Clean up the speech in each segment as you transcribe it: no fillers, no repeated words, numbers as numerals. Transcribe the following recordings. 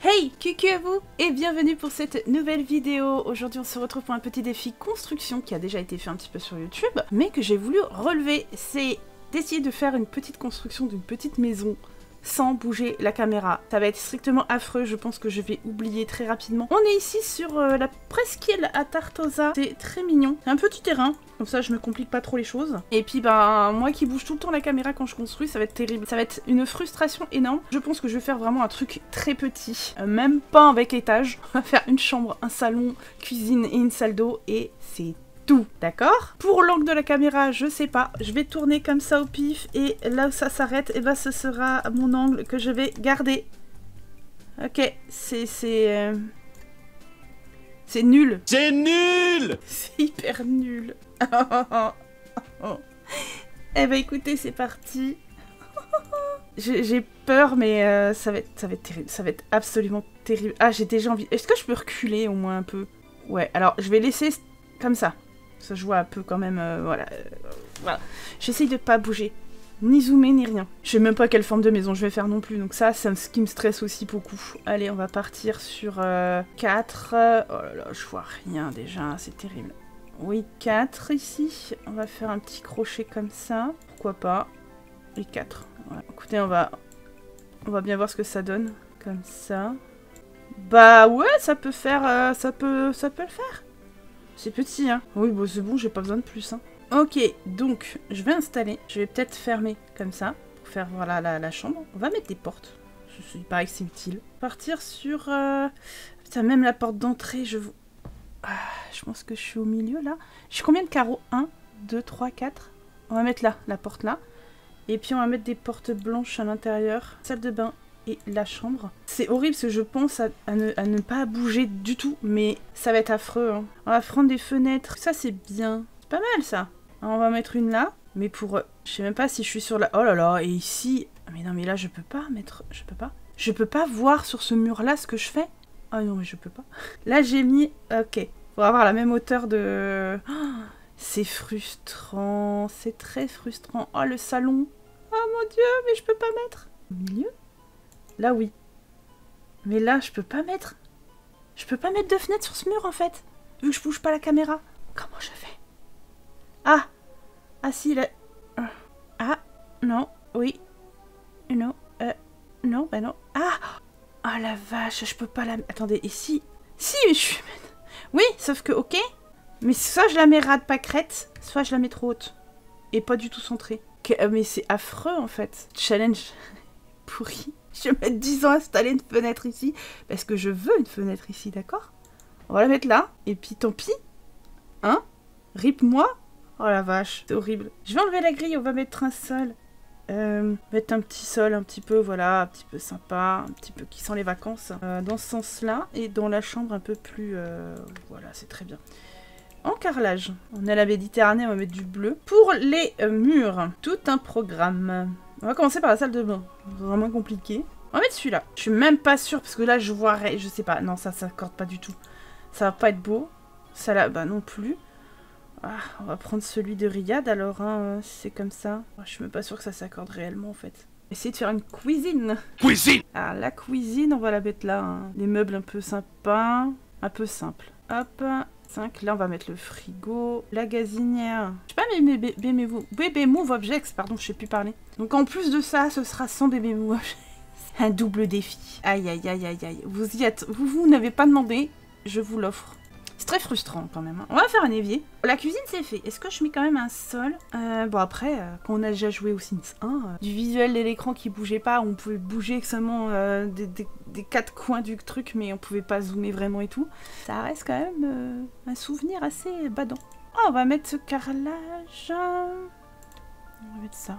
Hey, coucou à vous et bienvenue pour cette nouvelle vidéo. Aujourd'hui on se retrouve pour un petit défi construction qui a déjà été fait un petit peu sur YouTube, mais que j'ai voulu relever. C'est d'essayer de faire une petite construction d'une petite maison sans bouger la caméra. Ça va être strictement affreux, je pense que je vais oublier très rapidement. On est ici sur la presqu'île à Tartosa. C'est très mignon. C'est un petit terrain, comme ça je me complique pas trop les choses. Et puis ben moi qui bouge tout le temps la caméra quand je construis, ça va être terrible. Ça va être une frustration énorme. Je pense que je vais faire vraiment un truc très petit. Même pas avec étage. On va faire une chambre, un salon, cuisine et une salle d'eau et c'est tout, d'accord? Pour l'angle de la caméra, je sais pas. Je vais tourner comme ça au pif et là où ça s'arrête, et ben ce sera mon angle que je vais garder. Ok, c'est nul. C'est nul. C'est hyper nul. Eh ben écoutez, c'est parti. J'ai peur, mais ça va être terrible. Ça va être absolument terrible. Ah, j'ai déjà envie. Est-ce que je peux reculer au moins un peu? Ouais, alors je vais laisser comme ça. Ça je vois un peu quand même, voilà. J'essaye de pas bouger, ni zoomer, ni rien. Je sais même pas quelle forme de maison je vais faire non plus, donc ça, c'est ce qui me stresse aussi beaucoup. Allez, on va partir sur 4. Oh là là, je vois rien déjà, c'est terrible. Oui, 4 ici. On va faire un petit crochet comme ça. Pourquoi pas. Et 4. Voilà. Écoutez, on va bien voir ce que ça donne. Comme ça. Bah ouais, ça peut faire, ça peut le faire. C'est petit, hein. Oui, bon, c'est bon, j'ai pas besoin de plus, hein. Ok, donc, je vais installer. Je vais peut-être fermer comme ça, pour faire, voilà, la chambre. On va mettre des portes. Il paraît que c'est utile. Partir sur... Putain, même la porte d'entrée, je pense que je suis au milieu, là. J'ai combien de carreaux? 1, 2, 3, 4. On va mettre là, la porte là. Et puis, on va mettre des portes blanches à l'intérieur. Salle de bain et la chambre. C'est horrible parce que je pense à ne pas bouger du tout, mais ça va être affreux, hein. On va prendre des fenêtres, ça c'est bien. C'est pas mal ça. Alors, on va mettre une là, mais pour... je sais même pas si je suis sur la... Oh là là, et ici... Mais non mais là je peux pas mettre... Je peux pas. Je peux pas voir sur ce mur là ce que je fais. Ah non mais je peux pas. Là j'ai mis... Ok. Pour avoir la même hauteur de... Oh, c'est frustrant. C'est très frustrant. Oh le salon. Oh mon dieu, mais je peux pas mettre. Au milieu? Là, oui. Mais là, je peux pas mettre... Je peux pas mettre de fenêtre sur ce mur, en fait. Vu que je bouge pas la caméra. Comment je fais? Ah! Ah si, là... Ah! Non. Oui. Non. Non, bah non. Ah! Oh la vache, je peux pas la... Attendez, et si... Si, mais je suis... Oui, sauf que, ok. Mais soit je la mets rade pâquerette, soit je la mets trop haute. Et pas du tout centrée. Mais c'est affreux, en fait. Challenge pourri. Je vais mettre 10 ans à installer une fenêtre ici. Parce que je veux une fenêtre ici, d'accord? On va la mettre là. Et puis tant pis. Hein? Rip-moi. Oh la vache, c'est horrible. Je vais enlever la grille, on va mettre un sol. Mettre un petit sol un petit peu, voilà, un petit peu sympa. Un petit peu qui sent les vacances. Dans ce sens-là. Et dans la chambre un peu plus... voilà, c'est très bien. En carrelage. On est à la Méditerranée, on va mettre du bleu. Pour les murs, tout un programme. On va commencer par la salle de bain. Vraiment compliqué. On va mettre celui-là. Je suis même pas sûre parce que là je vois... Je sais pas. Non, ça s'accorde pas du tout. Ça va pas être beau. Ça là, bah non plus. Ah, on va prendre celui de Riyad alors, hein, si c'est comme ça. Je suis même pas sûre que ça s'accorde réellement en fait. Essayer de faire une cuisine. Cuisine. Alors la cuisine, on va la mettre là. Hein. Les meubles un peu sympas. Un peu simples. Hop. 5. Là, on va mettre le frigo, la gazinière. Je sais pas, mais bébé move objects, pardon, je sais plus parler. Donc en plus de ça, ce sera sans bébé move objects. Un double défi. Aïe, aïe, aïe, aïe, aïe. Vous y êtes, vous n'avez pas demandé, je vous l'offre. C'est très frustrant quand même. Hein. On va faire un évier. La cuisine, c'est fait. Est-ce que je mets quand même un sol? Bon, après, quand on a déjà joué au Sims 1, du visuel de l'écran qui bougeait pas, on pouvait bouger seulement des 4 coins du truc, mais on pouvait pas zoomer vraiment et tout. Ça reste quand même un souvenir assez badant. Oh, on va mettre ce carrelage. On va mettre ça.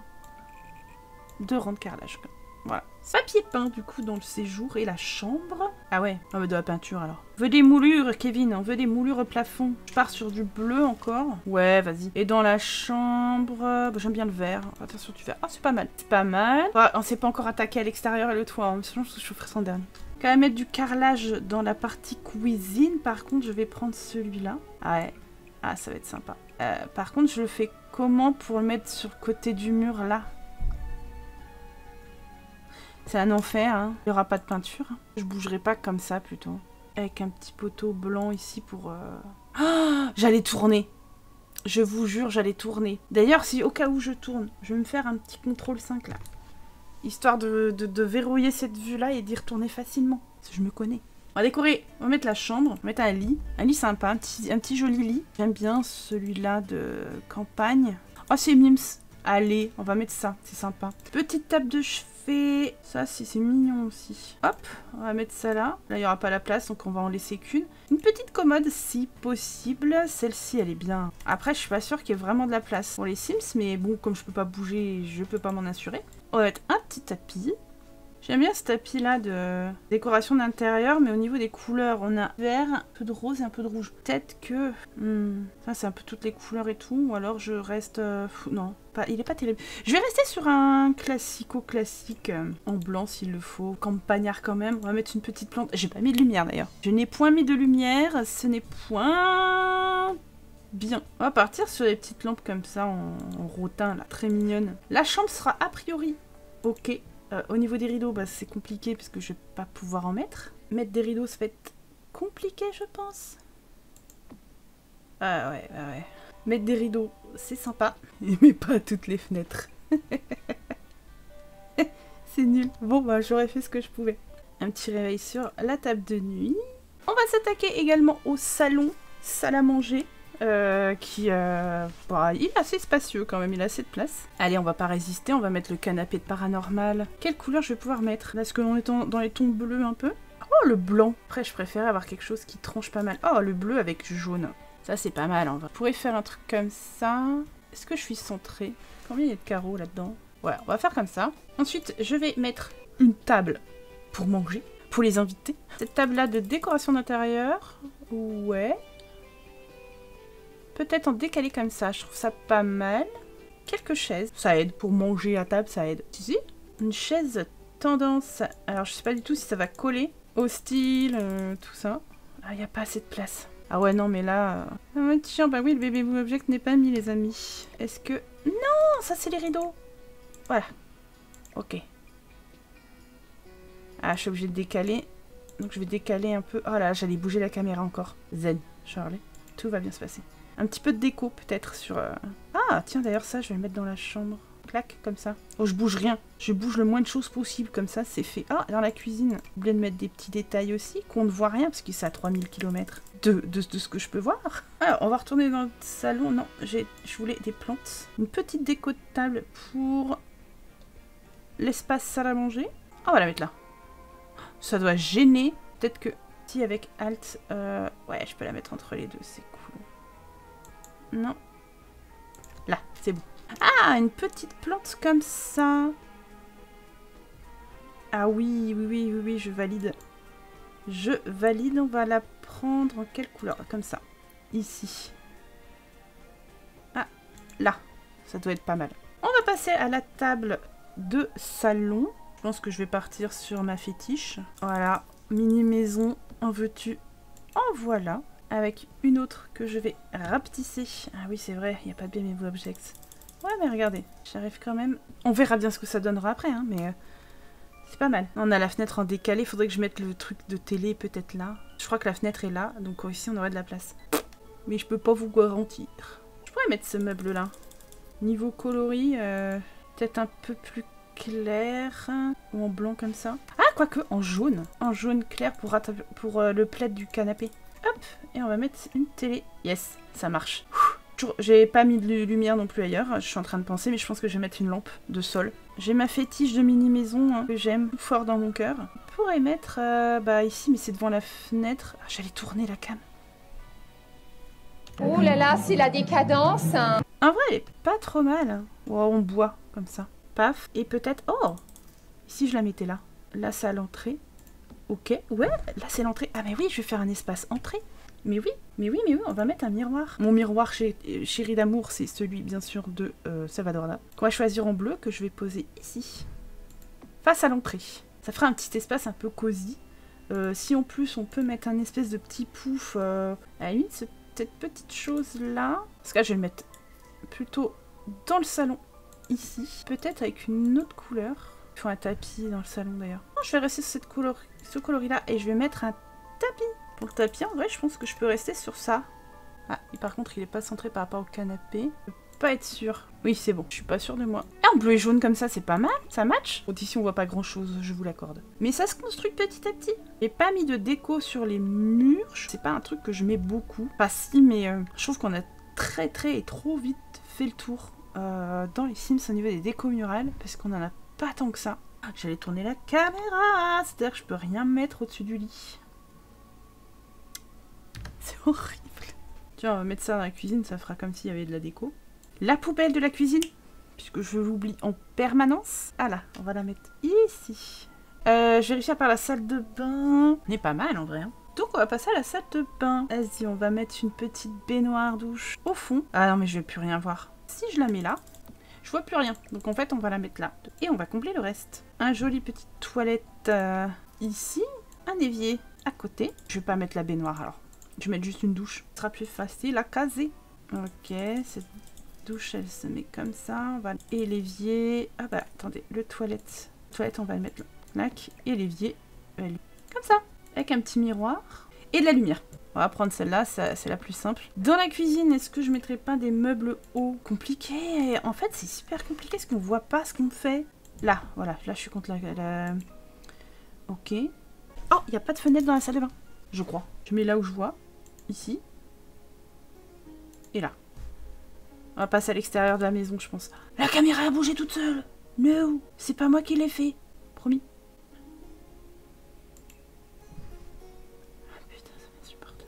2 rangs de carrelage. Voilà. Papier peint du coup dans le séjour et la chambre. Ah ouais, on veut de la peinture alors. On veut des moulures, Kevin, on veut des moulures au plafond. Je pars sur du bleu encore. Ouais, vas-y. Et dans la chambre, bah, j'aime bien le vert. Attention du vert. Ah, c'est pas mal. C'est pas mal. Ouais, on s'est pas encore attaqué à l'extérieur et le toit. Hein. Je pense que je ferai son dernier. Quand même mettre du carrelage dans la partie cuisine. Par contre, je vais prendre celui-là. Ah ouais. Ah, ça va être sympa. Par contre, je le fais comment pour le mettre sur le côté du mur là? C'est un enfer, hein. Il n'y aura pas de peinture. Je bougerai pas comme ça, plutôt. Avec un petit poteau blanc ici pour... Ah, j'allais tourner. Je vous jure, j'allais tourner. D'ailleurs, si au cas où je tourne, je vais me faire un petit contrôle 5, là. Histoire de verrouiller cette vue-là et d'y retourner facilement. Parce que je me connais. On va décorer. On va mettre la chambre. On va mettre un lit. Un lit sympa. Un petit joli lit. J'aime bien celui-là de campagne. Oh, c'est Mims. Allez, on va mettre ça. C'est sympa. Petite table de chevet. Ça, c'est mignon aussi. Hop, on va mettre ça là. Là, il n'y aura pas la place, donc on va en laisser qu'une. Une petite commode, si possible. Celle-ci, elle est bien. Après, je suis pas sûre qu'il y ait vraiment de la place pour les Sims, mais bon, comme je peux pas bouger, je peux pas m'en assurer. On va mettre un petit tapis. J'aime bien ce tapis-là de décoration d'intérieur, mais au niveau des couleurs, on a vert, un peu de rose et un peu de rouge. Peut-être que... ça, c'est un peu toutes les couleurs et tout, ou alors je reste... non, pas, il est pas terrible. Je vais rester sur un classico-classique en blanc s'il le faut. Campagnard quand même. On va mettre une petite plante. J'ai pas mis de lumière d'ailleurs. Je n'ai point mis de lumière, ce n'est point... bien. On va partir sur des petites lampes comme ça, en rotin, là, très mignonnes. La chambre sera a priori ok. Au niveau des rideaux, bah, c'est compliqué parce que je vais pas pouvoir en mettre. Mettre des rideaux, ça va être compliqué, je pense. Ah ouais, ouais. Mettre des rideaux, c'est sympa, mais pas à toutes les fenêtres. C'est nul. Bon, bah, j'aurais fait ce que je pouvais. Un petit réveil sur la table de nuit. On va s'attaquer également au salon, salle à manger. Bah, il est assez spacieux quand même, il a assez de place. Allez, on va pas résister, on va mettre le canapé de paranormal. Quelle couleur je vais pouvoir mettre? Là, est-ce qu'on est dans les tons bleus un peu? Oh, le blanc. Après, je préfère avoir quelque chose qui tranche pas mal. Oh, le bleu avec jaune. Ça, c'est pas mal, on pourrait faire un truc comme ça. Est-ce que je suis centrée? Combien il y a de carreaux là-dedans? Voilà, on va faire comme ça. Ensuite, je vais mettre une table pour manger, pour les invités. Cette table-là de décoration d'intérieur. Ouais. Peut-être en décalé comme ça, je trouve ça pas mal. Quelques chaises, ça aide pour manger à table, ça aide. Si, une chaise tendance, alors je sais pas du tout si ça va coller au style, tout ça. Ah, il n'y a pas assez de place. Ah ouais, non, mais là... Ah, tiens, bah oui, le bébé object n'est pas mis, les amis. Est-ce que... Non, ça c'est les rideaux. Voilà. Ok. Ah, je suis obligée de décaler. Donc je vais décaler un peu. Oh là, j'allais bouger la caméra encore. Zen, Charlie. Tout va bien se passer. Un petit peu de déco peut-être sur... Ah, tiens, d'ailleurs ça, je vais le mettre dans la chambre. Clac, comme ça. Oh, je bouge rien. Je bouge le moins de choses possible, comme ça, c'est fait. Ah, dans la cuisine, j'ai oublié de mettre des petits détails aussi, qu'on ne voit rien, parce que c'est à 3000 km de ce que je peux voir. Alors, on va retourner dans le salon. Non, je voulais des plantes. Une petite déco de table pour l'espace salle à manger. Ah, on va la mettre là. Ça doit gêner. Peut-être que si avec Alt... Ouais, je peux la mettre entre les deux, c'est cool. Non. Là, c'est bon. Ah, une petite plante comme ça. Ah oui, je valide. Je valide, on va la prendre en quelle couleur? Comme ça. Ici. Ah, là. Ça doit être pas mal. On va passer à la table de salon. Je pense que je vais partir sur ma fétiche. Voilà. Mini maison. En veux-tu? En voilà. Avec une autre que je vais rapetisser. Ah oui, c'est vrai, il n'y a pas de BMW Objects. Ouais, mais regardez, j'arrive quand même... On verra bien ce que ça donnera après, hein, mais c'est pas mal. On a la fenêtre en décalé, il faudrait que je mette le truc de télé peut-être là. Je crois que la fenêtre est là, donc ici on aurait de la place. Mais je peux pas vous garantir. Je pourrais mettre ce meuble-là. Niveau coloris, peut-être un peu plus clair, ou en blanc comme ça. Ah, quoique, en jaune. En jaune clair pour le plaid du canapé. Hop, et on va mettre une télé. Yes, ça marche. J'ai pas mis de lumière non plus ailleurs, je suis en train de penser, mais je pense que je vais mettre une lampe de sol. J'ai ma fétiche de mini-maison hein, que j'aime fort dans mon cœur. On pourrait mettre bah ici, mais c'est devant la fenêtre. Ah, j'allais tourner la cam. Oh là là, c'est la décadence. En vrai, elle est pas trop mal. Oh, on boit comme ça. Paf, et peut-être... Oh, ici je la mettais là. Là, c'est à l'entrée. Ok, ouais, là c'est l'entrée. Ah mais oui, je vais faire un espace entrée. Mais oui, on va mettre un miroir. Mon miroir chéri d'amour, c'est celui bien sûr de Salvador. Qu'on va choisir en bleu, que je vais poser ici. Face à l'entrée. Ça fera un petit espace un peu cosy. Si en plus on peut mettre un espèce de petit pouf, à la limite, cette petite chose là. Parce que là, je vais le mettre plutôt dans le salon, ici. Peut-être avec une autre couleur. Il faut un tapis dans le salon d'ailleurs. Je vais rester sur ce coloris là et je vais mettre un tapis. Pour le tapis, en vrai, je pense que je peux rester sur ça. Ah, et par contre, il est pas centré par rapport au canapé. Je peux pas être sûre. Oui, c'est bon, je suis pas sûre de moi. Ah, en bleu et jaune comme ça, c'est pas mal, ça match. Bon, ici, on voit pas grand chose, je vous l'accorde. Mais ça se construit petit à petit. J'ai pas mis de déco sur les murs. C'est pas un truc que je mets beaucoup. Pas si, mais je trouve qu'on a très et trop vite fait le tour dans les Sims au niveau des décos murales, parce qu'on en a pas tant que ça. J'allais tourner la caméra, c'est-à-dire que je peux rien mettre au-dessus du lit. C'est horrible. Tiens, on va mettre ça dans la cuisine, ça fera comme s'il y avait de la déco. La poubelle de la cuisine, puisque je l'oublie en permanence. Ah là, on va la mettre ici. Je vérifie par la salle de bain. On est pas mal en vrai. Hein. Donc on va passer à la salle de bain. Vas-y, on va mettre une petite baignoire douche au fond. Ah non, mais je vais plus rien voir. Si je la mets là, je vois plus rien. Donc en fait, on va la mettre là. Et on va combler le reste. Un joli petite toilette ici. Un évier à côté. Je vais pas mettre la baignoire alors. Je vais mettre juste une douche. Ce sera plus facile à caser. Ok, cette douche, elle se met comme ça. On va... Et l'évier... Ah bah, attendez, le toilette. Toilette, on va le mettre là. Et l'évier, comme ça. Avec un petit miroir. Et de la lumière. On va prendre celle-là, c'est la plus simple. Dans la cuisine, est-ce que je mettrais pas des meubles hauts? Compliqué. En fait, c'est super compliqué parce qu'on voit pas ce qu'on fait. Là, voilà. Là, je suis contre la... Ok. Oh, il n'y a pas de fenêtre dans la salle de bain. Je crois. Je mets là où je vois. Ici. Et là. On va passer à l'extérieur de la maison, je pense. La caméra a bougé toute seule. No, c'est pas moi qui l'ai fait. Promis. Ah, putain, ça m'insupporte.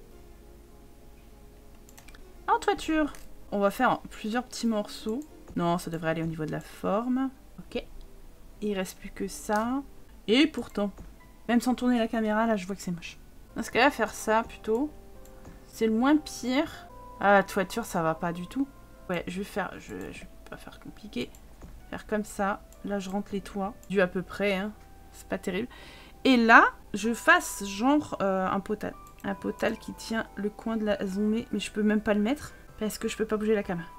En toiture. On va faire plusieurs petits morceaux. Non, ça devrait aller au niveau de la forme. Ok. Il reste plus que ça. Et pourtant, même sans tourner la caméra, là, je vois que c'est moche. Dans ce cas-là, faire ça, plutôt. C'est le moins pire. Ah, la toiture, ça va pas du tout. Ouais, je vais pas faire compliqué. Faire comme ça. Là, je rentre les toits. Du à peu près, hein. C'est pas terrible. Et là, je fasse genre un potal. Un potal qui tient le coin de la zombie. Mais je peux même pas le mettre. Parce que je peux pas bouger la caméra.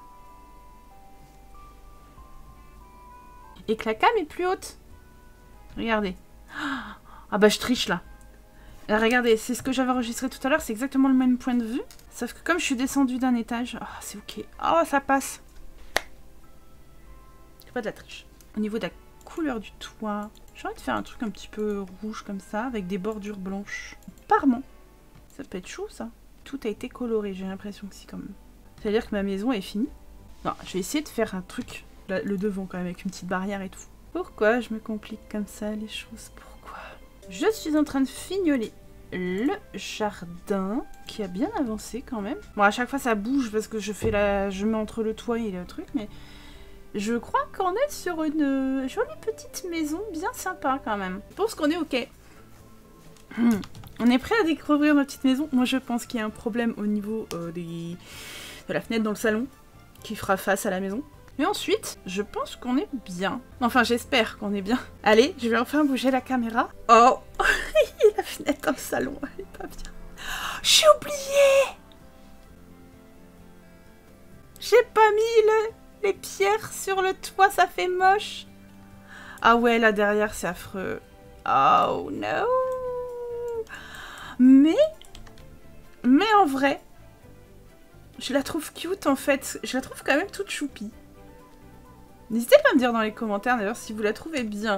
Et que la cam est plus haute. Regardez. Ah bah, je triche là. Là, regardez, c'est ce que j'avais enregistré tout à l'heure, c'est exactement le même point de vue. Sauf que comme je suis descendue d'un étage, oh, c'est ok. Oh, ça passe. C'est pas de la triche. Au niveau de la couleur du toit, j'ai envie de faire un truc un petit peu rouge comme ça, avec des bordures blanches. Parement. Ça peut être chaud, ça. Tout a été coloré, j'ai l'impression que si, quand même. C'est-à-dire que ma maison est finie. Non, je vais essayer de faire un truc, le devant quand même, avec une petite barrière et tout. Pourquoi je me complique comme ça, les choses? Pourquoi? Je suis en train de fignoler le jardin qui a bien avancé quand même. Bon, à chaque fois ça bouge parce que je mets entre le toit et le truc, mais je crois qu'on est sur une jolie petite maison bien sympa quand même. Je pense qu'on est ok. On est prêt à découvrir ma petite maison. Moi je pense qu'il y a un problème au niveau de la fenêtre dans le salon qui fera face à la maison. Mais ensuite, je pense qu'on est bien. Enfin, j'espère qu'on est bien. Allez, je vais enfin bouger la caméra. Oh, la fenêtre dans le salon, elle est pas bien. J'ai oublié. J'ai pas mis les pierres sur le toit, ça fait moche. Ah ouais, là derrière, c'est affreux. Oh no. Mais en vrai, je la trouve cute en fait. Je la trouve quand même toute choupie. N'hésitez pas à me dire dans les commentaires d'ailleurs si vous la trouvez bien.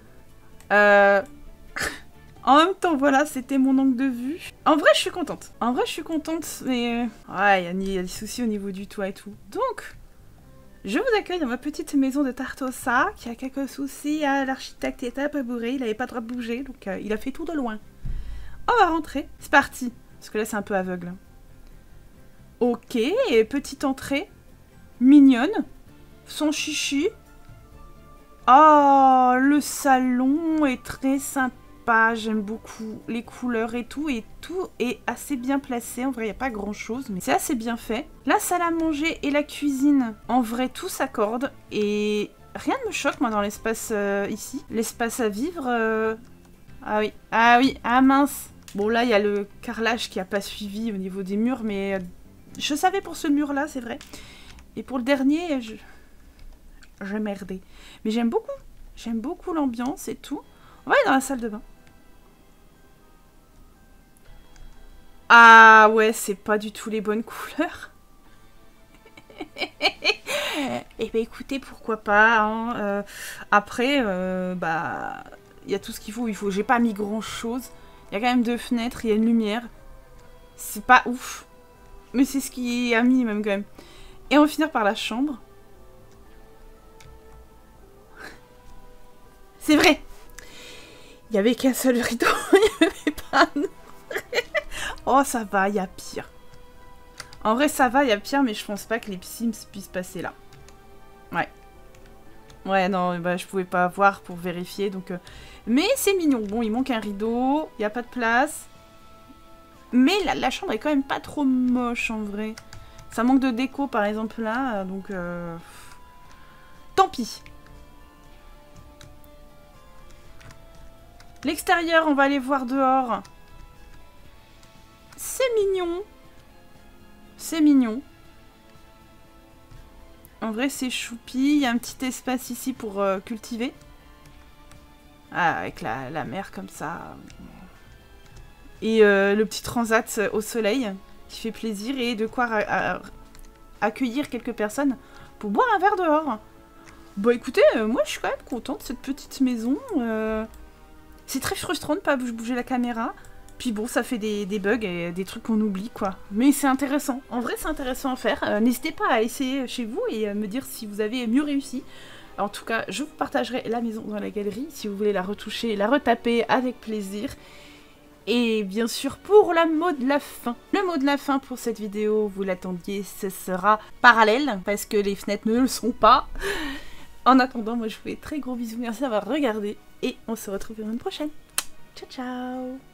En même temps, voilà, c'était mon angle de vue. En vrai, je suis contente. En vrai, je suis contente, mais... ouais, il y a des soucis au niveau du toit et tout. Donc, je vous accueille dans ma petite maison de Tartosa, qui a quelques soucis. L'architecte était un peu bourré, il n'avait pas le droit de bouger, donc il a fait tout de loin. On va rentrer. C'est parti. Parce que là, c'est un peu aveugle. Ok, et petite entrée. Mignonne. Son chichi. Oh, le salon est très sympa. J'aime beaucoup les couleurs et tout est assez bien placé. En vrai, il n'y a pas grand chose, mais c'est assez bien fait. La salle à manger et la cuisine, en vrai, tout s'accorde. Et rien ne me choque, moi, dans l'espace ici. L'espace à vivre... Ah oui, ah mince. Bon, là, il y a le carrelage qui n'a pas suivi au niveau des murs, mais je savais pour ce mur-là, c'est vrai. Et pour le dernier, j'ai merdé. Mais j'aime beaucoup. J'aime beaucoup l'ambiance et tout. On va aller dans la salle de bain. Ah ouais, c'est pas du tout les bonnes couleurs. Eh ben écoutez, pourquoi pas. Hein, après, bah, il y a tout ce qu'il faut. J'ai pas mis grand chose. Il y a quand même 2 fenêtres, il y a une lumière. C'est pas ouf. Mais c'est ce qui est un minimum quand même. Et on va finir par la chambre. C'est vrai. Il y avait qu'un seul rideau. Il n'y avait pas un autre. Oh, ça va, il y a pire. En vrai, ça va, il y a pire, mais je pense pas que les Sims puissent passer là. Ouais. Ouais, non, bah, je pouvais pas voir pour vérifier, donc... Mais c'est mignon. Bon, il manque un rideau, il n'y a pas de place. Mais la chambre est quand même pas trop moche, en vrai. Ça manque de déco, par exemple, là, donc... Tant pis. L'extérieur, on va aller voir dehors. C'est mignon. C'est mignon. En vrai, c'est choupi. Il y a un petit espace ici pour cultiver. Ah, avec la mer comme ça. Et le petit transat au soleil qui fait plaisir. Et de quoi accueillir quelques personnes pour boire un verre dehors. Bon, écoutez, moi, je suis quand même contente de cette petite maison. C'est très frustrant de ne pas bouger la caméra. Puis bon, ça fait des bugs et des trucs qu'on oublie, quoi. Mais c'est intéressant. En vrai, c'est intéressant à faire. N'hésitez pas à essayer chez vous et me dire si vous avez mieux réussi. En tout cas, je vous partagerai la maison dans la galerie. Si vous voulez la retoucher, la retaper avec plaisir. Et bien sûr, pour le mot de la fin. Le mot de la fin pour cette vidéo, vous l'attendiez, ce sera parallèle. Parce que les fenêtres ne le sont pas. En attendant, moi je vous fais très gros bisous. Merci d'avoir regardé. Et on se retrouve pour une prochaine. Ciao, ciao!